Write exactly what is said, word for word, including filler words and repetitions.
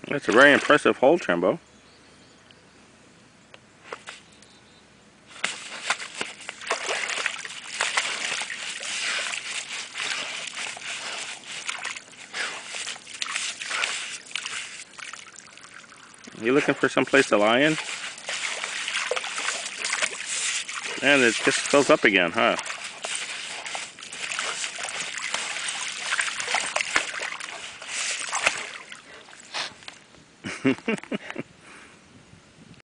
That's a very impressive hole, Chembo. You looking for some place to lie in? And it just fills up again, huh?